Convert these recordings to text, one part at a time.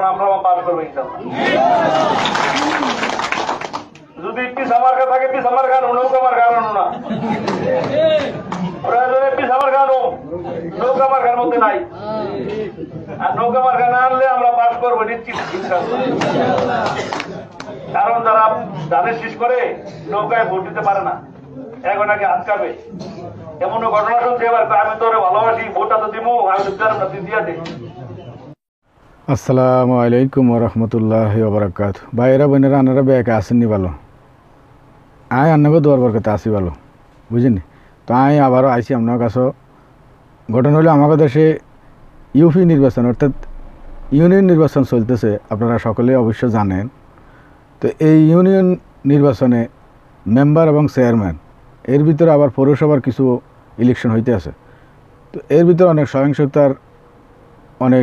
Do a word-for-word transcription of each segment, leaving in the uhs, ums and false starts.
আমরা পাস করবো ইনশাআল্লাহ। যদি পিস আমার কা থাকে পিস আমার গান নৌকা আমার গান না প্রয়োজনে পিস আমার গান নৌকা আমার গান মধ্যে নাই, আর নৌকা আমার গান আনলে আমরা পাস করবো নিশ্চিত ইনশাআল্লাহ। কারণ যারা ধানের শীষ করে নৌকায় ভোট দিতে পারে না, এখন আগে আটকাবে, এমন ঘটনা শুনছে। এবার আমি তোরে ভালোবাসি, ভোটটা তো দিব, আমি তো দিলাম না, তুই দিয়া দে। আসসালামু আলাইকুম রহমতুল্লাহ বারাকাত। ভাইয়েরা বোনেরা আনারা বেঁকে আসেননি ভালো, আয় আন্নাকে দোয়ার বরকতে আসি ভালো, বুঝিনি। তো আয় আবারও আইসি আপনার কাছে। ঘটনা হলো আমাদের দেশে ইউপি নির্বাচন অর্থাৎ ইউনিয়ন নির্বাচন চলতেছে, আপনারা সকলে অবশ্য জানেন। তো এই ইউনিয়ন নির্বাচনে মেম্বার এবং চেয়ারম্যান, এর ভিতরে আবার পৌরসভার কিছু ইলেকশন হইতে আছে। তো এর ভিতরে অনেক সহিংসতার অনেক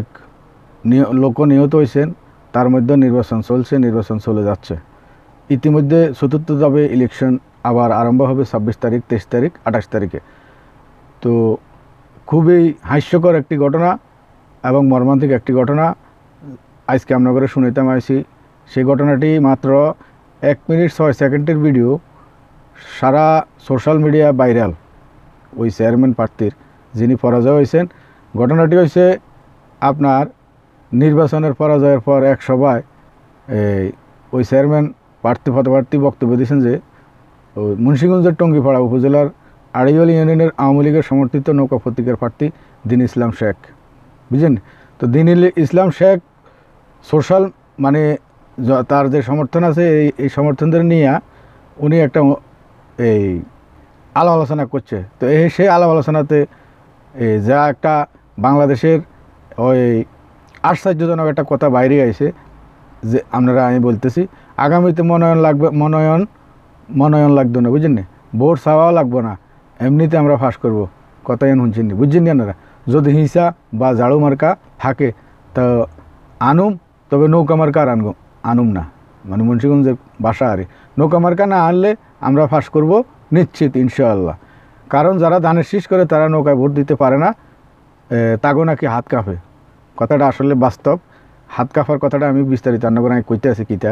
লোক নিহত হয়েছেন, তার মধ্যে নির্বাচন চলছে, নির্বাচন চলে যাচ্ছে। ইতিমধ্যে চতুর্থ ধাপে ইলেকশন আবার আরম্ভ হবে ছাব্বিশ তারিখ, তেইশ তারিখ, আঠাশ তারিখে। তো খুবই হাস্যকর একটি ঘটনা এবং মর্মান্তিক একটি ঘটনা আজকে আমরা করে শুনিতাম আইসি। সেই ঘটনাটি মাত্র এক মিনিট ছয় সেকেন্ডের ভিডিও, সারা সোশ্যাল মিডিয়া ভাইরাল। ওই চেয়ারম্যান প্রার্থীর যিনি পরাজয় হয়েছেন, ঘটনাটি হয়েছে আপনার নির্বাচনের পরাজয়ের পর এক সভায় এই ওই চেয়ারম্যান প্রার্থী পদপ্রার্থী বক্তব্য দিয়েছেন যে ওই মুন্সিগঞ্জের টঙ্গিপাড়া উপজেলার আড়িয়াল ইউনিয়নের আওয়ামী লীগের সমর্থিত নৌকা প্রতীকের প্রার্থী দিন ইসলাম শেখ, বুঝলেন। তো দিন ইসলাম শেখ সোশ্যাল মানে তার যে সমর্থন আছে এই এই সমর্থনদের নিয়ে উনি একটা এই আলাপ আলোচনা করছে। তো এই সেই আলাপ আলোচনাতে যা একটা বাংলাদেশের ওই আশ্চর্যজনক একটা কথা বাইরে আইছে যে আপনারা আমি বলতেছি, আগামীতে মনোনয়ন লাগবে, মনোনয়ন মনোনয়ন লাগবে না, বুঝছেন না, ভোট চাওয়াও লাগবে না, এমনিতে আমরা ফাঁস করবো, কথাই শুনছেন নি, বুঝছেন নি আপনারা। যদি হিংসা বা ঝাড়ু মার্কা থাকে তো আনুম, তবে নৌকা মার্কা আর আনগো আনুম না, মানে মুন্সিগঞ্জের বাসা আরে নৌকা মার্কা না আনলে আমরা ফাঁস করব নিশ্চিত ইনশাআল্লাহ। কারণ যারা ধানের শীষ করে তারা নৌকায় ভোট দিতে পারে না, তাগো নাকি হাত কাঁপে। কথাটা আসলে বাস্তব, হাত কাঁপার কথাটা আমি বিস্তারিত রান্না আমি কইতে আছি কিতা।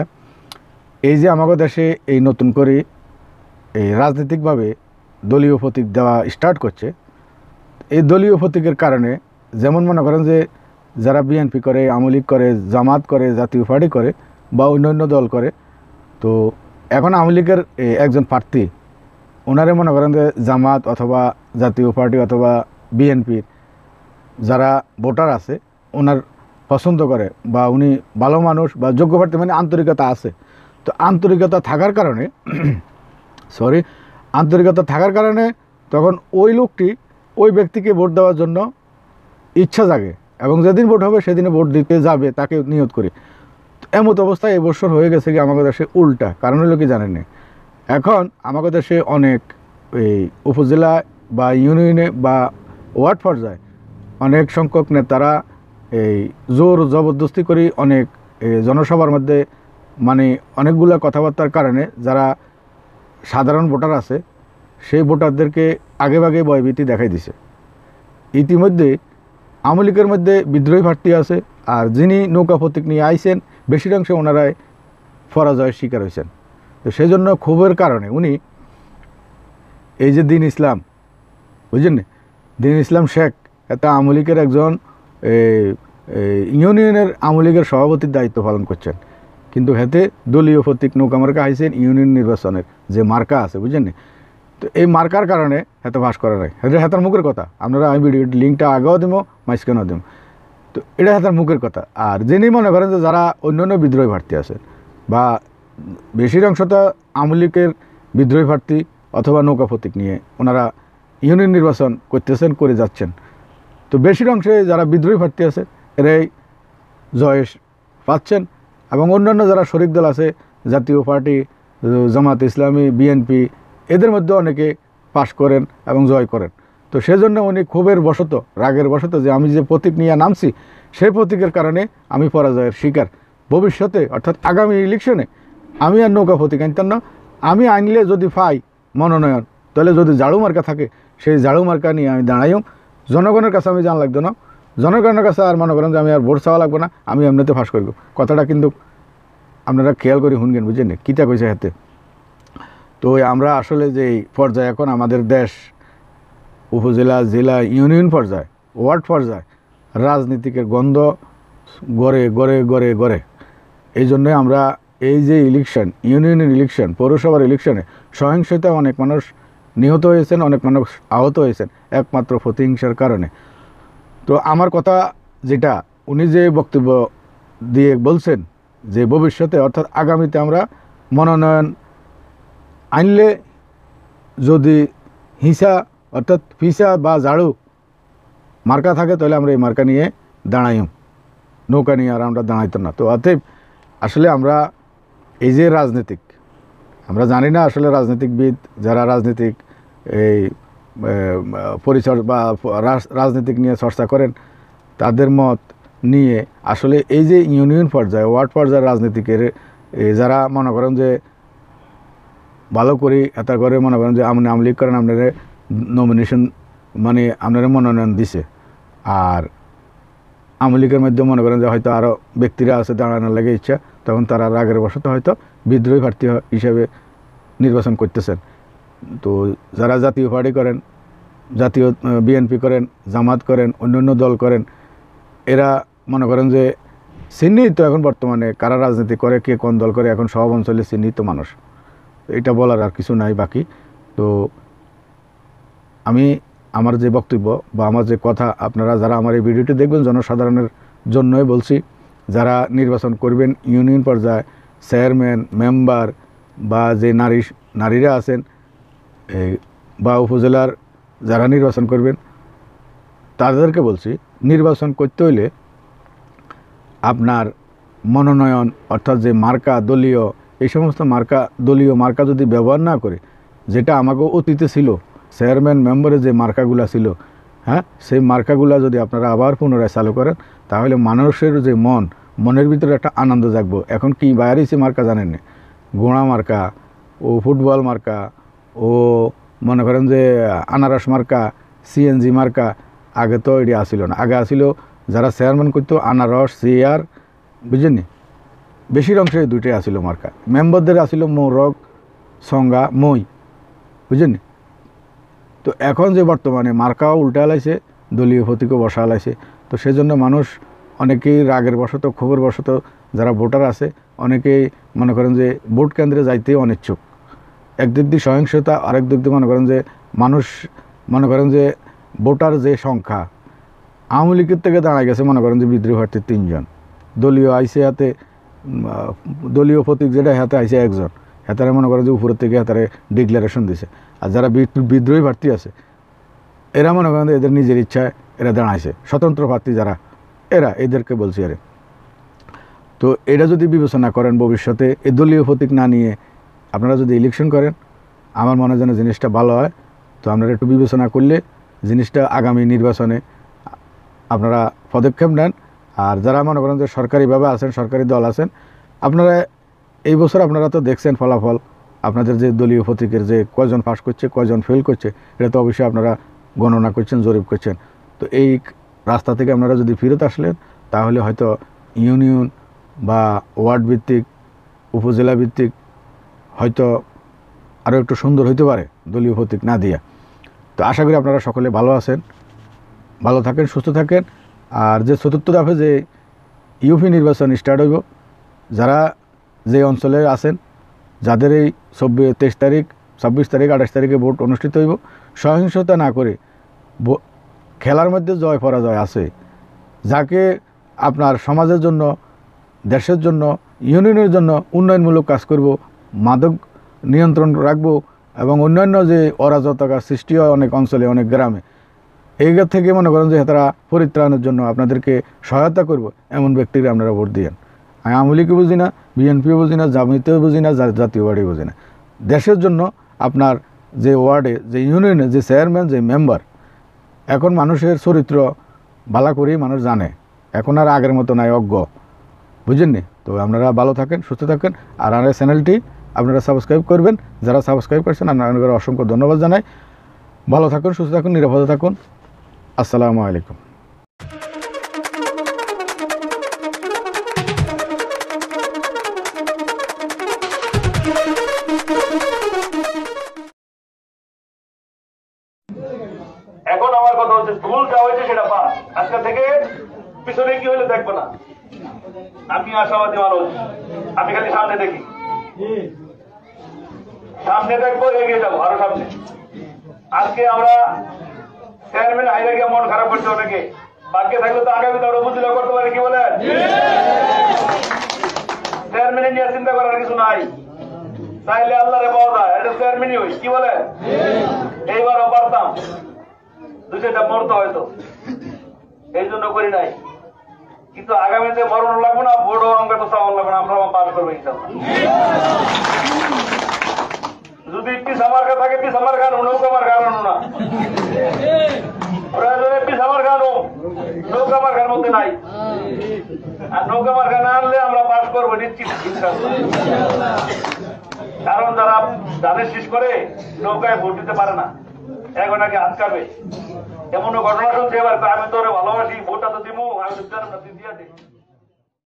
এই যে আমাদের দেশে এই নতুন করে এই রাজনৈতিকভাবে দলীয় প্রতীক দেওয়া স্টার্ট করছে, এই দলীয় প্রতীকের কারণে যেমন মনে করেন যে যারা বিএনপি করে, আওয়ামী লীগ করে, জামাত করে, জাতীয় পার্টি করে বা অন্যান্য দল করে, তো এখন আওয়ামী লীগের একজন প্রার্থী ওনারে মনে করেন যে জামাত অথবা জাতীয় পার্টি অথবা বিএনপির যারা ভোটার আছে ওনার পছন্দ করে বা উনি ভালো মানুষ বা যোগ্য প্রার্থী, মানে আন্তরিকতা আছে। তো আন্তরিকতা থাকার কারণে সরি আন্তরিকতা থাকার কারণে তখন ওই লোকটি ওই ব্যক্তিকে ভোট দেওয়ার জন্য ইচ্ছা জাগে এবং যেদিন ভোট হবে সেদিনে ভোট দিতে যাবে তাকে নিয়ত করে। এমত অবস্থায় এবছর হয়ে গেছে কি আমাদের দেশে উল্টা। কারণ হলো কি জানেন, এখন আমাদের দেশে অনেক এই উপজেলা বা ইউনিয়নে বা ওয়ার্ড পর্যায়ে অনেক সংখ্যক নেতারা এই জোর জবরদস্তি করে অনেক জনসভার মধ্যে মানে অনেকগুলো কথাবার্তার কারণে যারা সাধারণ ভোটার আছে সেই ভোটারদেরকে আগে ভাগে ভয়ভীতি দেখাই দিছে। ইতিমধ্যে আওয়ামী লীগের মধ্যে বিদ্রোহী প্রার্থী আছে, আর যিনি নৌকা প্রতীক নিয়ে আইছেন বেশিরাংশ ওনারাই পরাজয়ের শিকার হয়েছেন। তো সেই জন্য ক্ষোভের কারণে উনি এই যে দিন ইসলাম, বুঝলেন, দিন ইসলাম শেখ এটা আওয়ামী লীগের একজন ইউনিয়নের আওয়ামী লীগের সভাপতির দায়িত্ব পালন করছেন, কিন্তু হেতে দলীয় প্রতীক নৌকা মার্কা আইছেন ইউনিয়ন নির্বাচনের যে মার্কা আছে, বুঝলেন। তো এই মার্কার কারণে হেতে পাস করা নাই, হেতে হেতার মুখের কথা। আপনারা আমি ভিডিও লিঙ্কটা আগেও দিব, মাঝখানেও দিব। তো এটা হেতার মুখের কথা। আর যিনি মনে করেন যে যারা অন্যান্য বিদ্রোহী প্রার্থী আছেন বা বেশির অংশটা আওয়ামী লীগের বিদ্রোহী প্রার্থী অথবা নৌকা প্রতীক নিয়ে ওনারা ইউনিয়ন নির্বাচন করতেছেন, করে যাচ্ছেন। তো বেশির অংশে যারা বিদ্রোহী প্রার্থী আছে এরাই জয় পাচ্ছেন এবং অন্যান্য যারা শরিক দল আছে, জাতীয় পার্টি, জামাত ইসলামী, বিএনপি, এদের মধ্যে অনেকে পাশ করেন এবং জয় করেন। তো সেজন্য উনি ক্ষোভের বশত, রাগের বশত যে আমি যে প্রতীক নিয়ে নামছি সেই প্রতীকের কারণে আমি পরাজয়ের শিকার, ভবিষ্যতে অর্থাৎ আগামী ইলেকশনে আমি আর নৌকা প্রতীক আনতাম না, আমি আনলে যদি পাই মনোনয়ন তাহলে যদি ঝাড়ু মার্কা থাকে সেই ঝাড়ু মার্কা নিয়ে আমি দাঁড়াইও, জনগণের কাছে আমি জানা লাগতো না, জনগণের কাছে আর মনে করেন যে আমি আর ভোট চাওয়া লাগবো না, আমি এমনিতে ফাঁস করব। কথাটা কিন্তু আপনারা খেয়াল করে শুনবেন, বুঝলেন কীটা কইছে হাতে। তো আমরা আসলে যে পর্যায়ে এখন আমাদের দেশ উপজেলা, জেলা, ইউনিয়ন পর্যায়ে, ওয়ার্ড পর্যায়ে রাজনীতিকের গন্ধ গড়ে গড়ে গড়ে গড়ে। এই জন্যে আমরা এই যে ইলেকশন, ইউনিয়নের ইলেকশন, পৌরসভার ইলেকশনে সহিংসতা অনেক মানুষ নিহত হয়েছেন, অনেক মানুষ আহত হয়েছেন একমাত্র প্রতিহিংসার কারণে। তো আমার কথা যেটা, উনি যে বক্তব্য দিয়ে বলছেন যে ভবিষ্যতে অর্থাৎ আগামীতে আমরা মনোনয়ন আনলে যদি হিসা অর্থাৎ ফিসা বা ঝাড়ু মার্কা থাকে তাহলে আমরা এই মার্কা নিয়ে দাঁড়াইম, নৌকা নিয়ে আর আমরা দাঁড়াইতাম না। তো অতএব আসলে আমরা এই যে রাজনীতিক, আমরা জানি না আসলে রাজনীতিকবিদ যারা রাজনীতিক এই পরিচয় বা রাজনীতিক নিয়ে চর্চা করেন তাদের মত নিয়ে আসলে এই যে ইউনিয়ন পর্যায়ে, ওয়ার্ড পর্যায়ের রাজনীতিকের যারা মনে করেন যে ভালো করি এত করে মনে করেন যে আপনি আমলিগ করেন, আপনারা নমিনেশন মানে আপনারা মনোনয়ন দিছে, আর আওয়ামী লীগের মধ্যে মনে করেন যে হয়তো আরও ব্যক্তিরা আছে দাঁড়ানোর লাগে ইচ্ছা, তখন তারা রাগের বশত হয়তো বিদ্রোহী প্রার্থী হিসেবে নির্বাচন করতেছেন। তো যারা জাতীয় পার্টি করেন, জাতীয় বিএনপি করেন, জামাত করেন, অন্যান্য দল করেন, এরা মনে করেন যে চিহ্নিত এখন বর্তমানে কারা রাজনীতি করে, কে কোন দল করে, এখন সব অঞ্চলে চিহ্নিত মানুষ। এটা বলার আর কিছু নাই বাকি। তো আমি আমার যে বক্তব্য বা আমার যে কথা, আপনারা যারা আমার এই ভিডিওটি দেখবেন জনসাধারণের জন্যই বলছি, যারা নির্বাচন করবেন ইউনিয়ন পর্যায়ে চেয়ারম্যান, মেম্বার বা যে নারী নারীরা আছেন এই বা উপজেলার যারা নির্বাচন করবেন তাদেরকে বলছি, নির্বাচন করতে হইলে আপনার মনোনয়ন অর্থাৎ যে মার্কা দলীয়, এই সমস্ত মার্কা দলীয় মার্কা যদি ব্যবহার না করে, যেটা আমাকে অতীতে ছিল চেয়ারম্যান মেম্বারের যে মার্কাগুলা ছিল, হ্যাঁ সেই মার্কাগুলা যদি আপনারা আবার পুনরায় চালু করেন তাহলে মানুষের যে মন, মনের ভিতরে একটা আনন্দ জাগবো। এখন কি বাইরেছে মার্কা জানেন না, গোড়া মার্কা ও ফুটবল মার্কা ও মনে করেন যে আনারস মার্কা, সিএনজি মার্কা, আগে তো এটি আসিল না। আগে আসিল যারা চেয়ারম্যান করতো আনারস, চেয়ার, বুঝলেন, বেশির অংশে এই দুইটাই আসিল মার্কা। মেম্বারদের আসিল মোরগ, সংজ্ঞা, মই, বুঝলেন। তো এখন যে বর্তমানে মার্কাও উল্টা লাইছে, দলীয় প্রতীকও বসা লাইছে। তো সেজন্য মানুষ অনেকেই রাগের বশত, ক্ষোভের বশত যারা ভোটার আছে অনেকেই মনে করেন যে ভোট কেন্দ্রে যাইতে অনিচ্ছুক। একদিক দিয়ে সহিংসতা, আরেক দিক দিয়ে মনে করেন যে মানুষ মনে করেন যে ভোটার যে সংখ্যা, আওয়ামী লীগের থেকে দাঁড়ায় গেছে মনে করেন যে বিদ্রোহী প্রার্থী তিনজন, দলীয় আইসে হাতে, দলীয় প্রতীক যেটা হাতে আইসে একজন, হাতারে মনে করেন যে উপরের থেকে হাতারে ডিক্লারেশন দিছে। আর যারা বিদ্রোহী প্রার্থী আছে এরা মনে করেন এদের নিজের ইচ্ছায় এরা দাঁড়াইছে, স্বতন্ত্র প্রার্থী যারা এরা, এদেরকে বলছি আরে। তো এটা যদি বিবেচনা করেন ভবিষ্যতে এই দলীয় প্রতীক না নিয়ে আপনারা যদি ইলেকশন করেন, আমার মনে হয় যেন জিনিসটা ভালো হয়। তো আপনারা একটু বিবেচনা করলে জিনিসটা আগামী নির্বাচনে আপনারা পদক্ষেপ নেন। আর যারা মনে করেন যে সরকারিভাবে আছেন, সরকারি দল আছেন, আপনারা এই বছর আপনারা তো দেখছেন ফলাফল, আপনাদের যে দলীয় প্রতীকের যে কয়জন পাস করছে, কয়জন ফেল করছে, এটা তো অবশ্যই আপনারা গণনা করছেন, জরিপ করছেন। তো এই রাস্তা থেকে আপনারা যদি ফিরত আসলেন তাহলে হয়তো ইউনিয়ন বা ওয়ার্ড ভিত্তিক, উপজেলা ভিত্তিক হয়তো আরও একটু সুন্দর হইতে পারে দলীয় প্রতীক না দিয়া। তো আশা করি আপনারা সকলে ভালো আছেন, ভালো থাকেন, সুস্থ থাকেন। আর যে চতুর্থ দফে যে ইউপি নির্বাচন স্টার্ট হইব, যারা যে অঞ্চলে আছেন, যাদের এই চব্বিশ তেইশ তারিখ ছাব্বিশ তারিখ আঠাশ তারিখে ভোট অনুষ্ঠিত হইব, সহিংসতা না করে খেলার মধ্যে জয় পরাজয় আছে, যাকে আপনার সমাজের জন্য, দেশের জন্য, ইউনিয়নের জন্য উন্নয়নমূলক কাজ করব, মাদক নিয়ন্ত্রণ রাখবো এবং অন্যান্য যে অরাজকতার সৃষ্টি হয় অনেক অঞ্চলে, অনেক গ্রামে, এইগুলো থেকে মনে করেন যে তারা পরিত্রাণের জন্য আপনাদেরকে সহায়তা করব, এমন ব্যক্তিরা আপনারা ভোট দিয়েন। আমি আওয়ামী লীগও বুঝি না, বিএনপিও বুঝি না, জামায়াতেও বুঝি না, জাতীয় পার্টিও বুঝি না। দেশের জন্য আপনার যে ওয়ার্ডে, যে ইউনিয়নে যে চেয়ারম্যান, যে মেম্বার, এখন মানুষের চরিত্র ভালো করেই মানুষ জানে, এখন আর আগের মতো নাই, অজ্ঞ, বুঝেন নি। তো আপনারা ভালো থাকেন, সুস্থ থাকেন। আর আমার চ্যানেলটি আপনারা সাবস্ক্রাইব করবেন, যারা সাবস্ক্রাইব করছেন আপনাদের অসংখ্য ধন্যবাদ জানাই। ভালো থাকুন, সুস্থ থাকুন, নিরাপদে থাকুন। আসসালামু আলাইকুম। আমি আশাবাদী মানুষ, আমি খালি সামনে দেখি, সামনে দেখবো, এগিয়ে যাবো আরো সামনে। আজকে আমরা চেয়ারম্যান হাইরে গিয়ে মন খারাপ করছে অনেকে, বাক্যে থাকলে তো আগামীতে আমরা বুঝিলা করতে পারি, কি বলেন? চেয়ারম্যান নিয়ে চিন্তা করার কিছু নাই, চাইলে আল্লাহরে পাওয়া যায়, এটা চেয়ারম্যানই হই, কি বলে? এইবারও পারতাম, দু চারটা মরতে হয়তো, এই জন্য করি নাই। কিন্তু আগামীতে মরণ লাগবে না, ভোটও আমাকে তো চাওয়ার লাগবে না, আমরা পাস করবো ইনশাল্লাহ। যদি পিস আমার থাকে, পিস আমার গান নৌকা আমার গান আনো না, প্রয়োজনে পিস আমার গান নৌকা আমার গান মধ্যে নাই। আর নৌকা আমার গান আনলে আমরা পাস করবো নিশ্চিত ইনশাল্লাহ। কারণ যারা ধানের শীষ করে নৌকায় ভোট দিতে পারে না, এখন আগে আটকাবে, এমনও ঘটনা শুনছে। এবার আমি তো ভালোবাসি, ভোটটা তো দিব, আমি তো দিয়ে